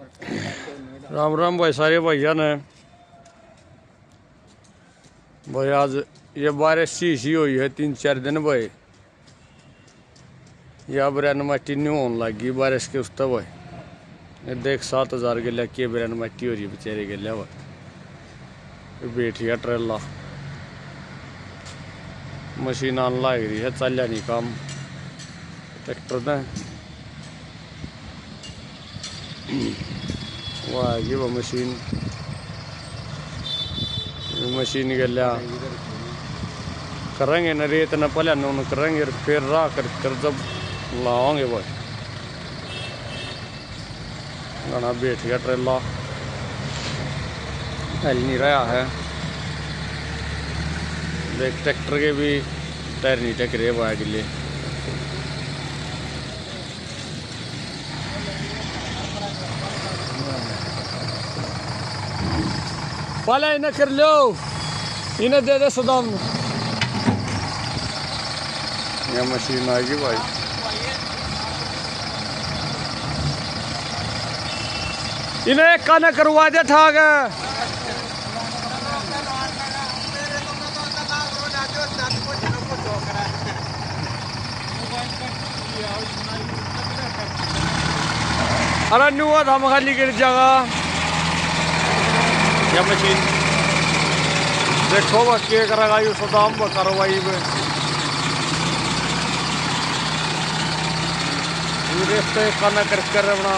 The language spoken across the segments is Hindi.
राम राम भाई सारे भैया ने भाई। आज ये बारिश सी हुई है 3-4 दिन भाई। यह ब्रैन मट्टी नहीं होने लगी बारिश के उससे भाई। ये देख 7,000 के लिया कि ब्रैन मट्टी हो रही बेचारे के लिया भाई। बैठिया ट्रेला मशीन आने लग रही है, चलिया नहीं काम ट्रैक्टर ने। वो आएगी वो मशीन के लिया करेंगे न रेत न पहले न करेंगे फिर राह कर जब लाओगे भाई। गाना बैठ गया ट्रेला हिल नहीं रहा है। देख ट्रैक्टर के भी टायर नहीं टक रहे वो के लिए। पहले इन्हें कर लो, इन्हें दे दे सदाम। ये मशीन आएगी भाई। इन्हें एक काना करवा दे ठाक। अरे न्यू था खाली गिर जाएगा या मशीन। देखो वह क्या करेगा यू सदाम कार्रवाई में। रेस्ते काना कर अपना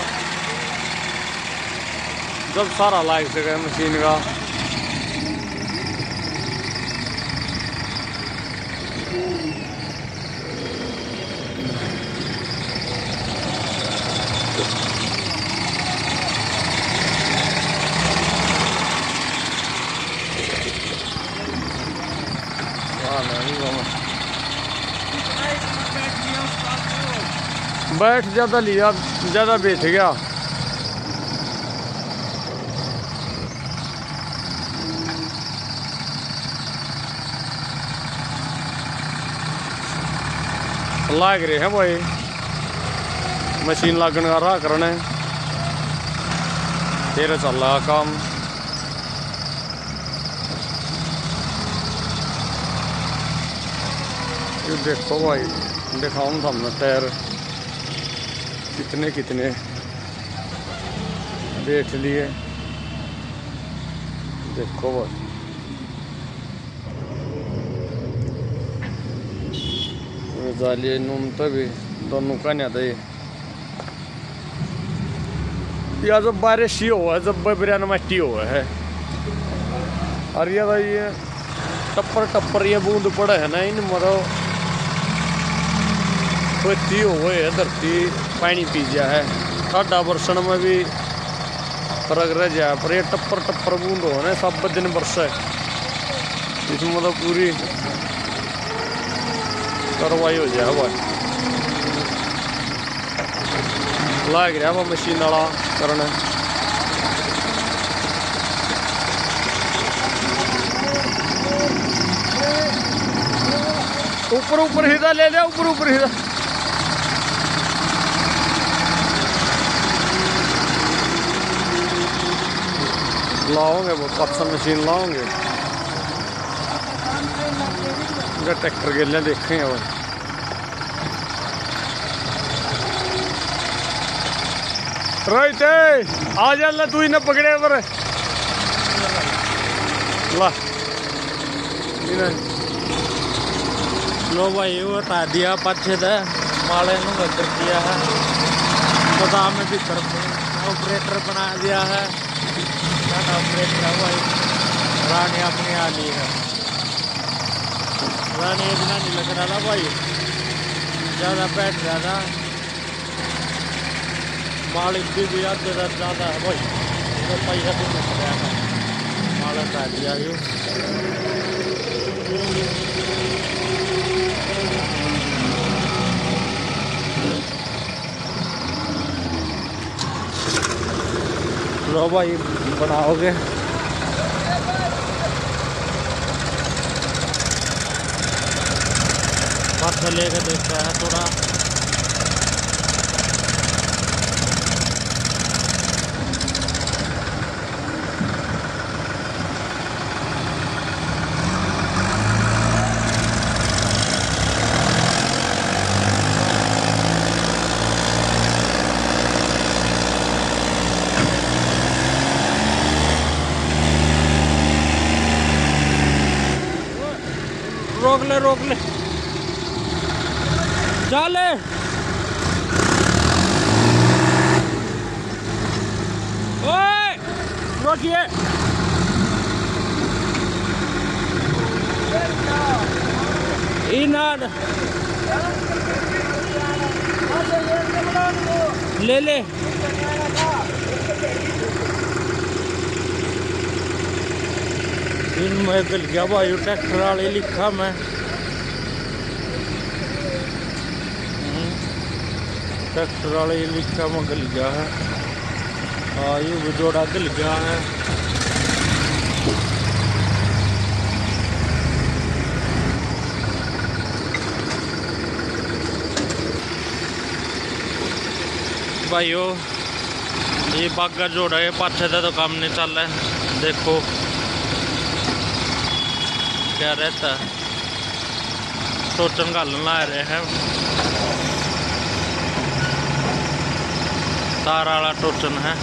जब सारा लाइक से गया मशीन का। बैठ ज्यादा लिया, ज्यादा बैठ गया। लाग रहे हैं भाई मशीन लागन का राह करने फिर चल रहा काम। ये देखो भाई, दिखाऊं सामने टायर कितने बैठ लिए। देखो भाई जालिए नून तो भी दोनों का नहीं आता ये। जब बारिश ही हुआ है, जब बरियान मट्टी हुआ है और ये टप्पर ये बूंद पड़ा है ना, इन मरो खेती हुए है, धरती पानी पी गया है। साढ़ा बरसन में भी फर्क रह जाए, पर ये टप्पर बूंद हो ना सब दिन बरस है। इसमें मतलब पूरी कार्रवाई हो जाए भाई। लाग रहा वह मशीन वाला करना। ऊपर हिदा ले लिया, ऊपर हिदा। लाओगे वो पत्थर मशीन लाओगे ट्रैक्टर के लिए देखेंगे वो। रोहित आ जा तू इन्हें पकड़े पर ला। लो भाई वो हटा दिया पाछे दे माले कर दिया है। गोदाम में भी ऑपरेटर बना दिया है। ऑपरेटर है भाई। रानी अपनी आ ली है। रानी इतना नहीं लग रहा था भाई, ज़्यादा बैठ रहा था। मालिक भी आते ज़्यादा है भाई, तो पैसा भी मिल रहा था। माल हटा दिया यू। लो भाई बनाओगे पत्थर लेकर देखता है थोड़ा। रोक ले चले। ओए रोकिए। इनाद ले ले। इनमें गल गया भाई ट्रैक्टर वाले लिखा मैं ट्रैक्टर वाले लिखा मैं गल गया है। आयु भी जोड़ा गल गया है। भाइयों ये बागा जोड़ा है पाछे से तो काम नहीं चल रहा है। देखो क्या रहता है सोचन घालन ला रहे हैं। तार वाला टोचन है।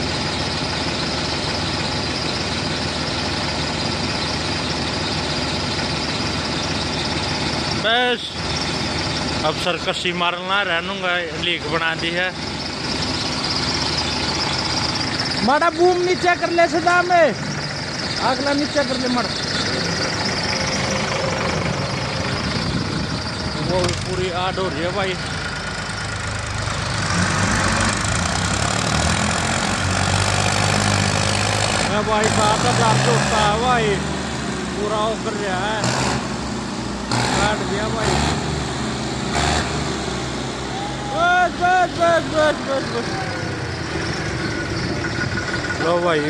बस अब सरकसी मारना रहूंगा लीक बना दी है। माड़ा बूम नीचे कर ले सदा में अगला नीचे कर ले मड़। वो पूरी आड़ हो रही है भाई। मैं भाई 7,000 होता है भाई पूरा वो कर रहा है काट दिया भाई। बस बस बस बस बस बस लो भाई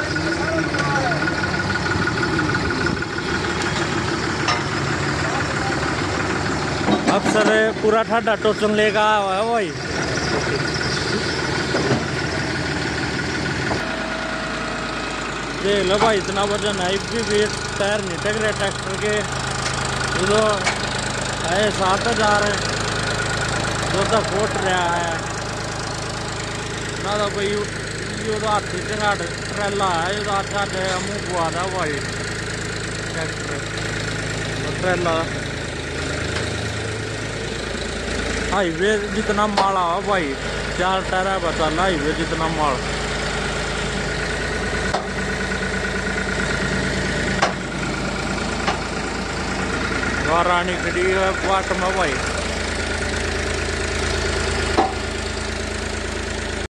अब सर पूरा ठाडा टोचन लेगा भाई। देख लो भाई इतना वजन है भी टायर नहीं टक रहे ट्रैक्टर के। जो है 7,000 जो तो फुट रहा है ना तो भाई हाथी चंगाट ट्रेला है जो मुँह बुआ था भाई ट्रैक्टर ट्रेला। हाईवे जितना माल आ भाई 4 टायर है बचा हाईवे जितना माल। रानी खड़ी है पाट में भाई।